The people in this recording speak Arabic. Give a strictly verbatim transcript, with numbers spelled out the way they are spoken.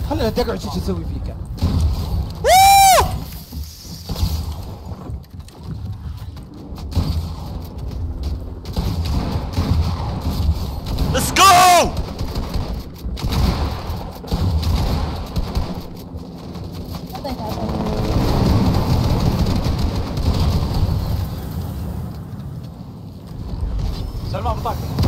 خلينا تقعد شو تسوي فيك. Let's go! سلمان بطاقتك.